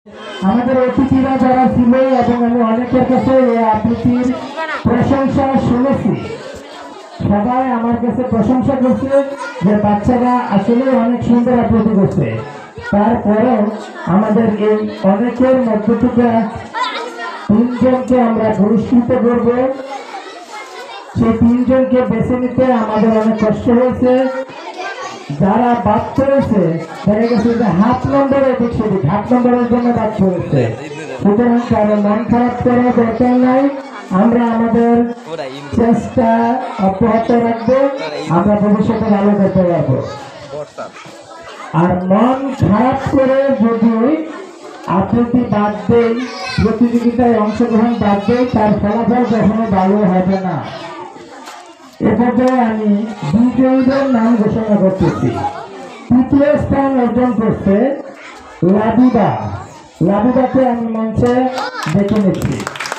আমাদের অতিথিরা যারা ছিল এবং আমি অনেকের কাছে এই আবৃত্তির প্রশংসা শুনেছি, সবাই আমার কাছে প্রশংসা করছে যে বাচ্চারা আসলে অনেক সুন্দর আবৃত্তি করছে। তারপরেও আমাদের এই অনেকের মধ্য থেকে 3 জনকে আমরা পুরস্কৃত করব। সেই 3 জনকে বেছে নিতে আমাদের অনেক কষ্ট হয়েছে। যারা বাদ পড়েছে দেখা গেছে যে হাফ নম্বরে সেদিক হাফ নম্বরের জন্য বাদ পড়েছে। সুতরাং কারো মন খারাপ করার দরকার নাই, আমরা আমাদের চেষ্টা অব্যাহত রাখবো, আমরা ভবিষ্যতে ভালো করতে পারবো। আর মন খারাপ করে যদি আবৃত্তি বাদ দেয়, প্রতিযোগিতায় অংশগ্রহণ বাদ দেয়, তার ফলাফল কখনো ভালো হবে না। এ পর্যায়ে আমি বিজয়ীদের নাম ঘোষণা করতেছি। তৃতীয় স্থান অর্জন করছে লাবিবা। লাবিবাকে আমি মঞ্চে ডেকে নিচ্ছি।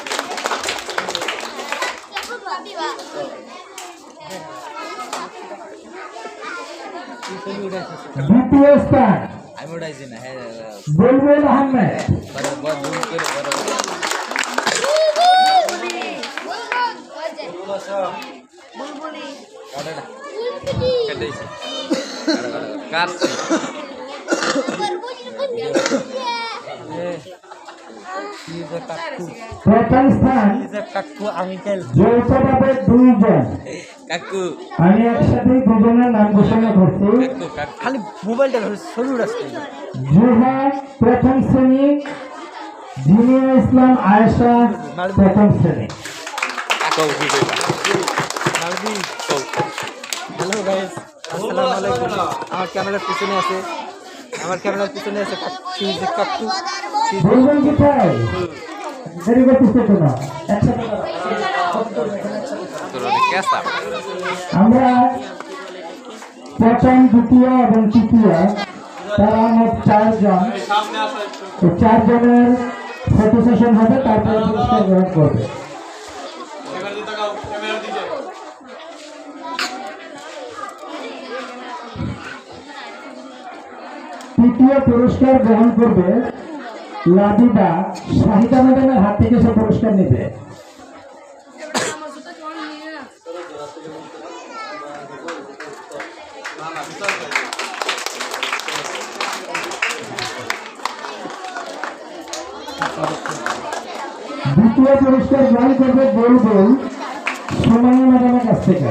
দ্বিতীয় স্থান বুলবুল আহমেদ। প্রথম স্থান যৌথভাবে 2 জন। আমি একসাথে 2 জনের নাম ঘোষণা করছি। খালি মোবাইলটা সরু রাস্তায় জুহা প্রথম শ্রেণী, জিনিয়া ইসলাম আয়েশা প্রথম শ্রেণী। হ্যালো গাইস, আসসালামু আলাইকুম। আমার ক্যামেরার পিছনে আছে কাকু। বলবেন কোথায় দেরি করতেছে তো না, আমরা প্রথম, দ্বিতীয় এবং তৃতীয় তারা মোট 4 জন। এই 4 জনের ফটো সেশন হবে, তারপরে পুরস্কার গ্রহণ করবে। তৃতীয় পুরস্কার গ্রহণ করবে লাবিবা। শাহিদা ম্যাডামের হাত থেকে সে পুরস্কার নেবে। দ্বিতীয় পুরস্কার গ্রহণ করবে বুলবুল সুমাইয়া ম্যাডামের কাছ থেকে।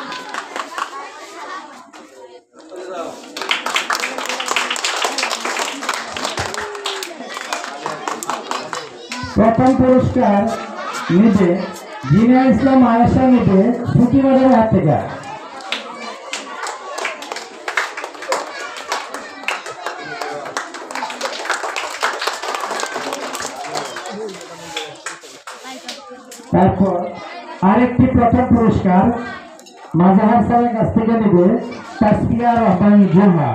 প্রথম পুরস্কার নেবে জিনিয়া ইসলাম আয়েশা, নেবে সুকি ম্যাডামের হাত থেকে। তারপর আরেকটি প্রথম পুরস্কার মাজাহার স্যারের কাছ থেকে নেবে তাসফিয়া রহমান জোহা।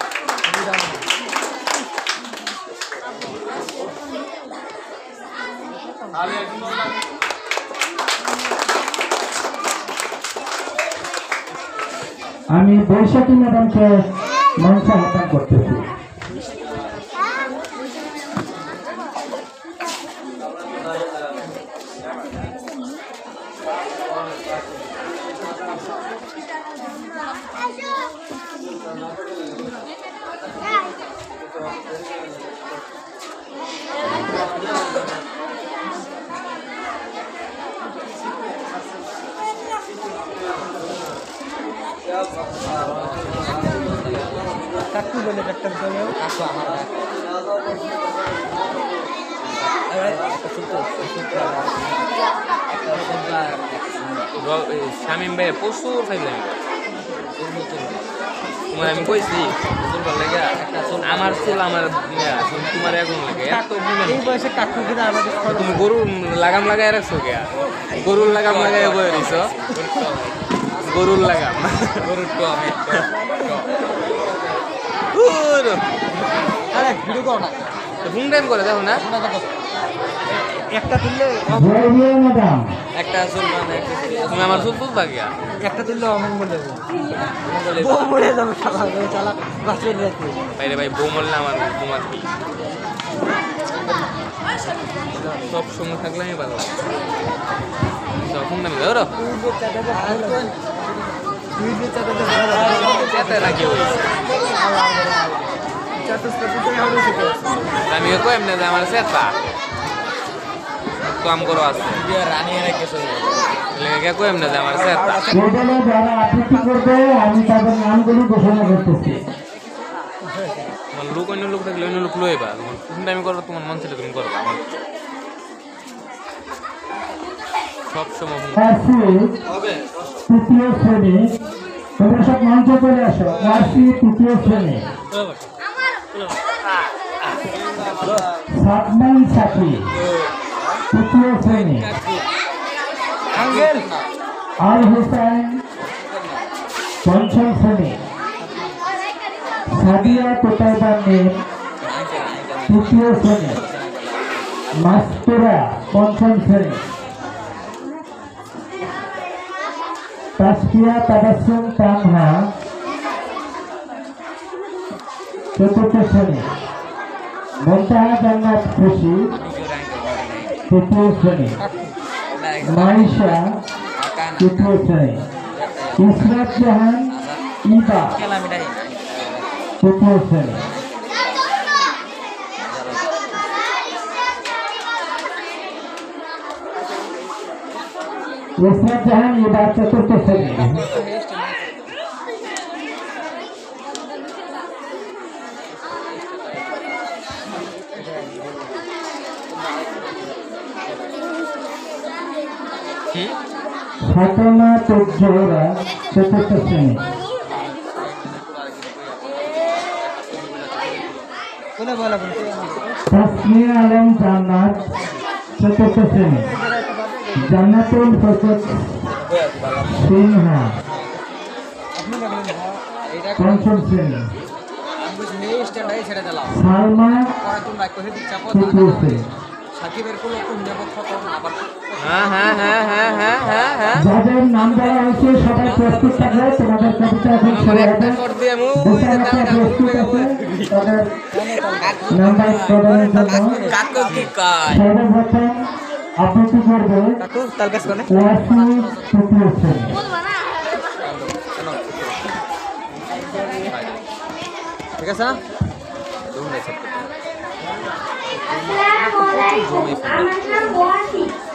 আমি বৈশাখী ম্যাডামকে মঞ্চে আহ্বান করতেছি। কাকু বলে ডাক্তার বলে কাকু আমার শামিম ভাই প্রচুর ফাইলাম তোমার আমি কইছি আমার ছিল আমার তোমার এখন লাগে এই বয়সে কাকু কিনা আমাদের তুমি গরুর লাগাম লাগাই রাখছো কে? গরুর লাগাম লাগাই বয়ে দিছ, গরুর লাগাম, গরুর আরে ভিডিও করো না, ফোন টাইম করে দেখো না। একটা তুললে একটা চুল মানে তুমি আমার চুল তুলবা গিয়া একটা তুললে অমঙ্গল যাবে, মরে যাবে চালা বাঁচিয়ে রাখবে। ভাই রে ভাই বউ মরলে আমার তোমার কি সব সময় থাকলে আমি ভালো লাগে যখন আমি ধরো চেতে রাখি আমি কই এমনি যে আমার চেতা কাম করো আছে রানি লেগে কই এমনি যে আমার চেতা এখানে যারা আবৃত্তি করবে আমি তাদের নামগুলি ঘোষণা করতেছি। লোক অন্য লোক থাকলে অন্য লোক লইবা কোন টাইমে করো তোমার মন ছিল তুমি করবা সব সময় আরসি তৃতীয় শ্রেণী, তোমরা সব মঞ্চে চলে আসো। আরসি তৃতীয় শ্রেণী, সাদমান সাকি তৃতীয় শ্রেণী, আল হোসেন পঞ্চম শ্রেণী, সাদিয়া কোটাইবার নেম তৃতীয় শ্রেণী, মাস্তুরা পঞ্চম শ্রেণী, তাসফিয়া তাবাসসুম তানহা চতুর্থ শ্রেণী, মুনতাহা জান্নাত খুশি তৃতীয় শ্রেণী, মাইশা তৃতীয় শ্রেণী, ইসরাত জাহান ইবা তৃতীয় শ্রেণী, ইসরাত জাহান ইবা চতুর্থ শ্রেণী, ফাতেমা তুজোহরা চতুর্থ শ্রেণী, তাসমিয়া আলম জান্নাত চতুর্থ শ্রেণী, জান্নাতুল ফরকত সিনহা পঞ্চম শ্রেণী, সালমা তৃতীয় শ্রেণী। যাদের নাম দেওয়া হয়েছে সবাই প্রস্তুত থাকবে, তোমাদের কবিতা এখন শুরু হবে। প্রস্তুত আছে তাদের নাম্বার প্রদানের জন্য সর্বপ্রথম আবৃত্তি করবে ওয়াসি তৃতীয় শ্রেণী। ঠিক আছে আসসালামু আলাইকুম, আমার নাম ওয়াসি।